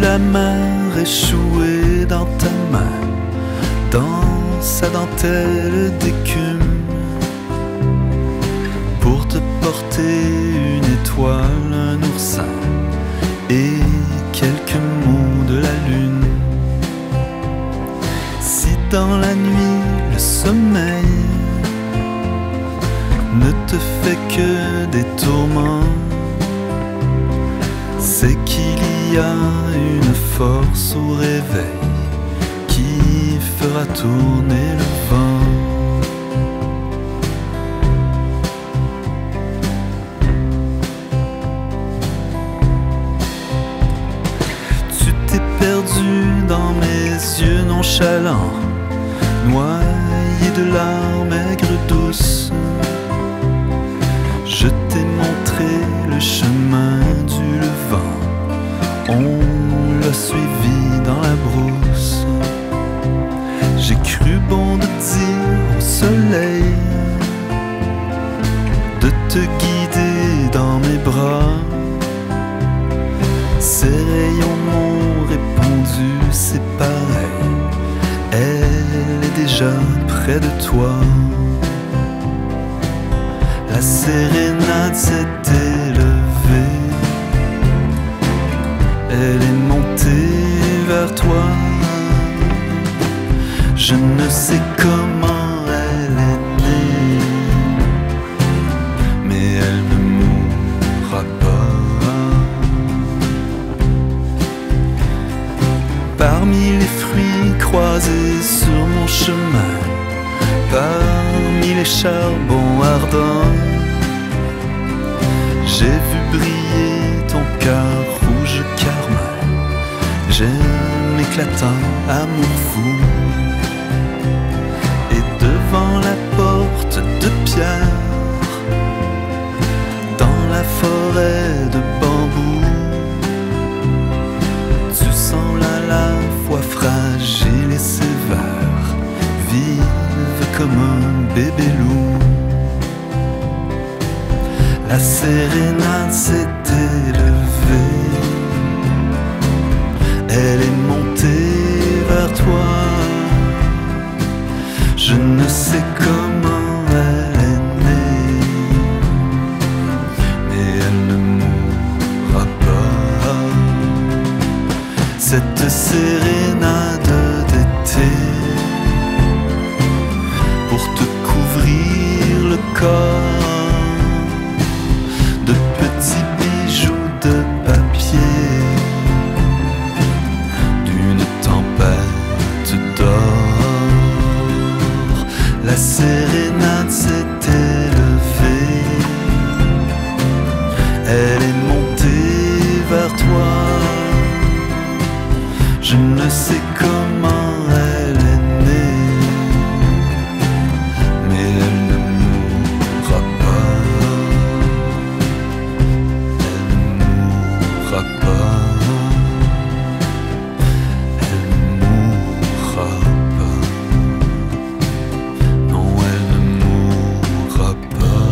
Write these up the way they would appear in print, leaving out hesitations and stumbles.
la mer échouée dans ta main, dans sa dentelle d'écume, pour te porter une étoile, un oursin et quelques mots de la lune. Si dans la nuit le sommeil ne te fait que des tourments, c'est qu'il y a une force au réveil qui fera tourner le vent. Tu t'es perdu dans mes yeux nonchalants, noyé de larmes aigres douces. Je t'ai montré le chemin du levant, on l'a suivi dans la brousse. J'ai cru bon de dire au soleil de te guider dans mes bras. Ses rayons m'ont répondu, c'est pareil, elle est déjà près de toi. La sérénade s'est élevée, elle est montée vers toi. Je ne sais comment elle est née, mais elle ne mourra pas. Parmi les fruits croisés sur mon chemin, parmi les charbons ardents, j'ai vu briller ton cœur rouge carmin. J'aime éclatant amour fou. Et devant la porte de pierre, dans la forêt de bambou, tu sembles à la fois fragile et sévère, vive comme un bébé loup. La sérénade s'est élevée, elle est montée vers toi. Je ne sais comment elle est née, mais elle ne mourra pas. Cette sérénade d'été, pour te couvrir le corps de petits bijoux de papier, d'une tempête d'or. La sérénade s'est élevée, elle est montée vers toi. Je ne sais comment elle est née, mais elle ne mourra pas. Elle ne mourra pas. Elle ne mourra pas. Non, elle ne mourra pas.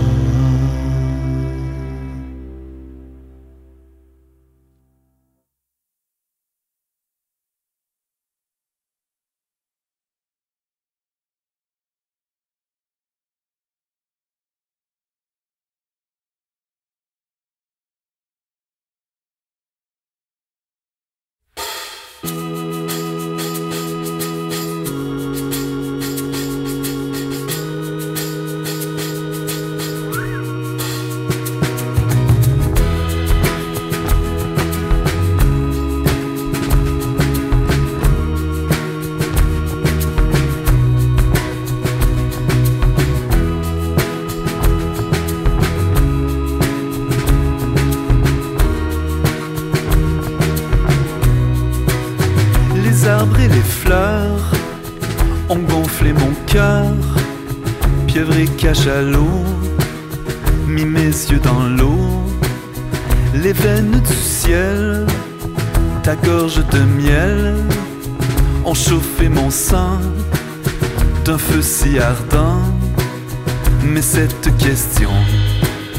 arbres et les fleurs ont gonflé mon cœur, pieuvre et cachalot, mis mes yeux dans l'eau. Les veines du ciel, ta gorge de miel, ont chauffé mon sang d'un feu si ardent. Mais cette question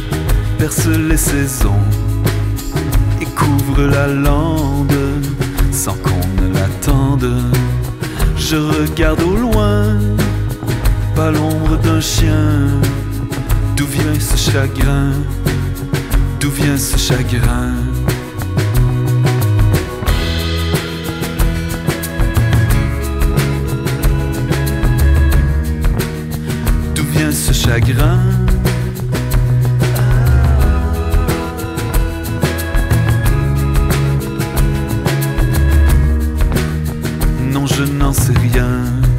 perce les saisons et couvre la lande Je regarde au loin, pas l'ombre d'un chien. D'où vient ce chagrin? D'où vient ce chagrin? D'où vient ce chagrin? Non, je n'en sais rien.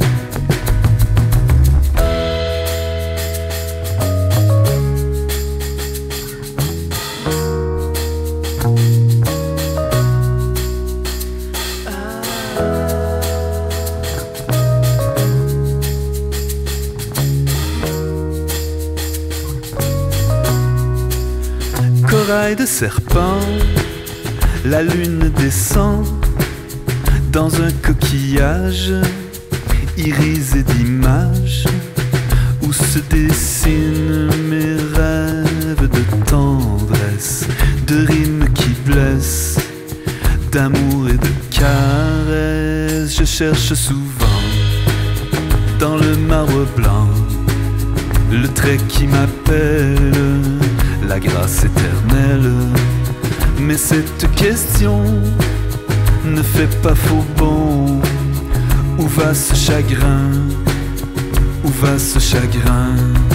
Corail de serpent, la lune descend dans un coquillage irisé d'images où se dessinent mes rêves de tendresse, de rimes qui blessent, d'amour et de caresses. Je cherche souvent dans le marbre blanc le trait qui m'appelle, la grâce éternelle. Mais cette question ne fait pas faux bon. Où va ce chagrin? Où va ce chagrin?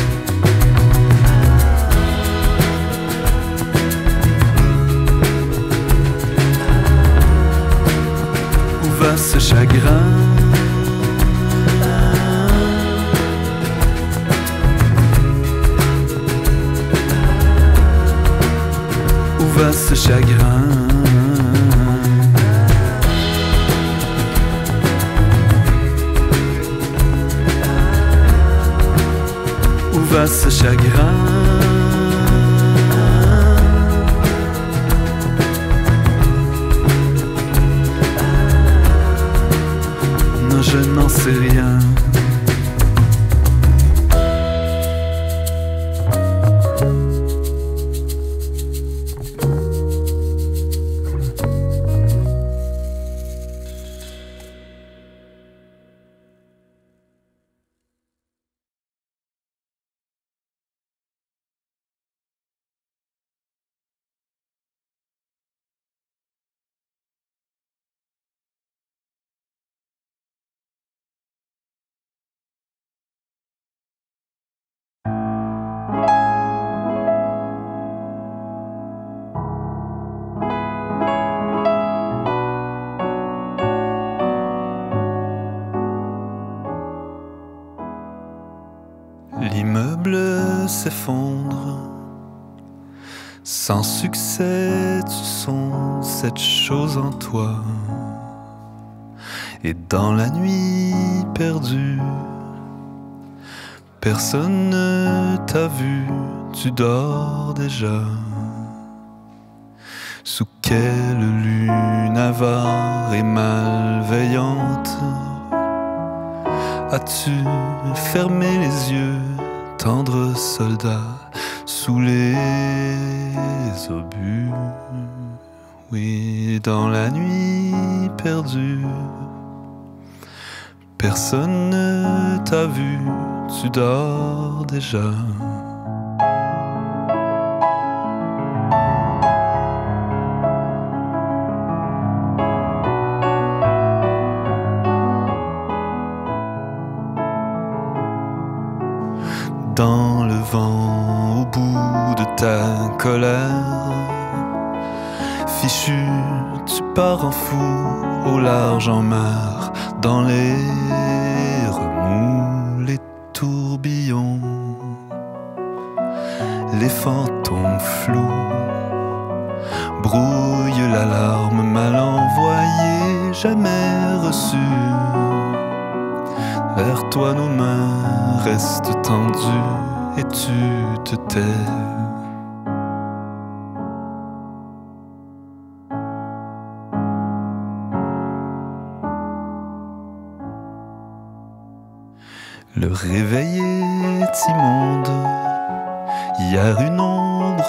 Où va ce chagrin? Où va ce chagrin? Où va ce chagrin? Non, je n'en sais rien. L'immeuble s'effondre, sans succès tu sondes cette chose en toi. Et dans la nuit perdue, personne ne t'a vu, tu dors déjà. Sous quelle lune avare et malveillante as-tu fermé les yeux, tendre soldat, sous les obus? Oui, dans la nuit perdue, personne ne t'a vu, tu dors déjà. Dans le vent, au bout de ta colère, fichu, tu pars en fou, au large en mer, dans les remous, les tourbillons, les fantômes flous, brouillent l'alarme mal envoyée, jamais reçue. Vers toi nos mains restent tendues et tu te tais. Le réveil est immonde, hier une ombre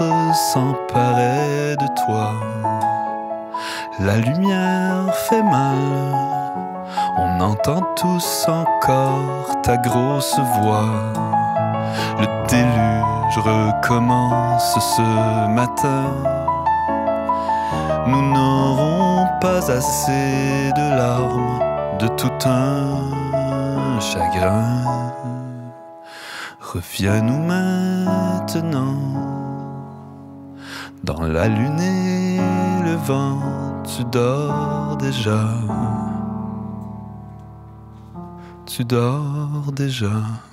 s'emparait de toi. La lumière fait mal, On entend tous encore ta grosse voix. Le déluge recommence ce matin. Nous n'aurons pas assez de larmes de tout un chagrin. Reviens-nous maintenant. Dans la lune et le vent, tu dors déjà. Tu dors déjà.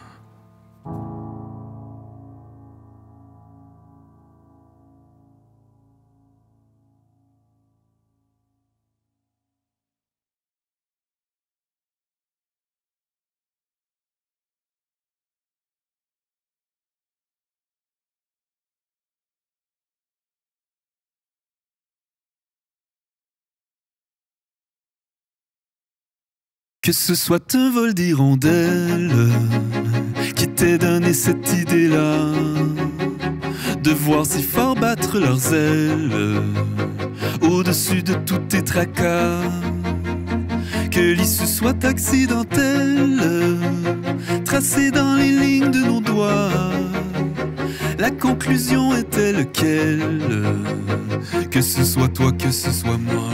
Que ce soit un vol d'hirondelles qui t'ait donné cette idée-là, de voir si fort battre leurs ailes au-dessus de tous tes tracas. Que l'issue soit accidentelle, tracée dans les lignes de nos doigts. La conclusion était lequel? Que ce soit toi, que ce soit moi.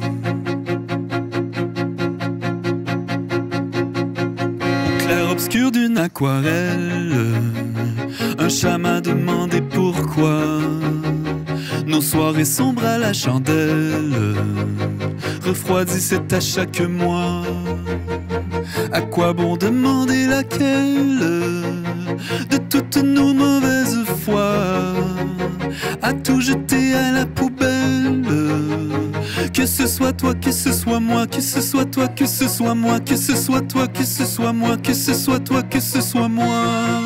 Obscur d'une aquarelle, un chat m'a demandé pourquoi nos soirées sombres à la chandelle refroidissaient à chaque mois. À quoi bon demander laquelle de toutes nos mauvaises foi, à tout jeter à la poubelle? Que ce soit toi, que ce soit moi, que ce soit toi, que ce soit moi, que ce soit toi, que ce soit moi, que ce soit toi, que ce soit moi.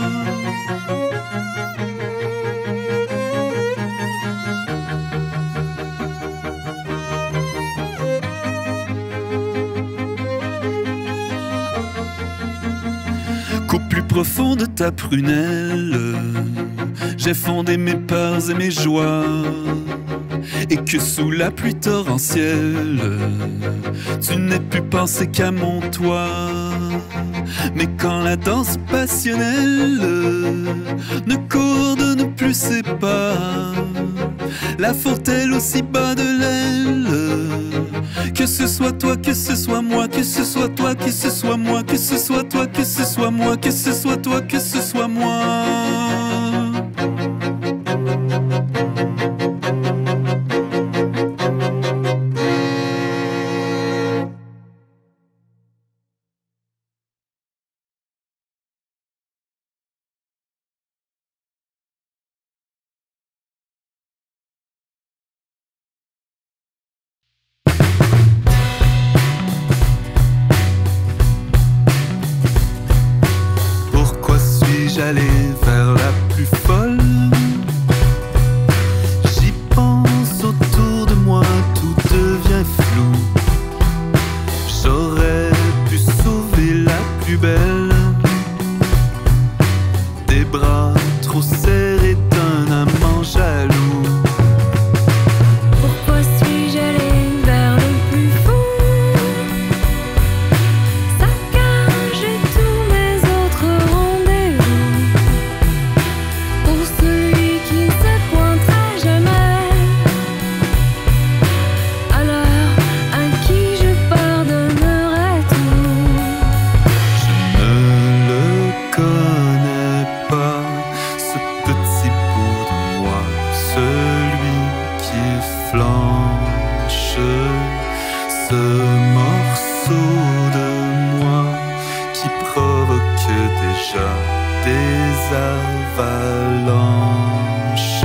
Qu'au plus profond de ta prunelle, j'ai fondé mes peurs et mes joies. Et que sous la pluie torrentielle, tu n'aies pu penser qu'à mon toit. Mais quand la danse passionnelle ne coordonne plus ses pas, la faute-elle aussi bas de l'aile? Que ce soit toi, que ce soit moi, que ce soit toi, que ce soit moi, que ce soit toi, que ce soit moi, que ce soit toi, que ce soit moi. J'allais vers la plus folle. J'y pense, autour de moi tout devient flou. J'aurais pu sauver la plus belle des bras trop serrés d'un amant jaloux. Pourquoi suis-je allé vers le plus fou? Saccager tous mes autres rendez-vous pour celui qui ne se pointera jamais, à l'heure à qui je pardonnerai tout. Je ne le connais pas, ce petit bout de moi, celui qui flanche, ce morceau de moi qui provoque déjà des avalanches.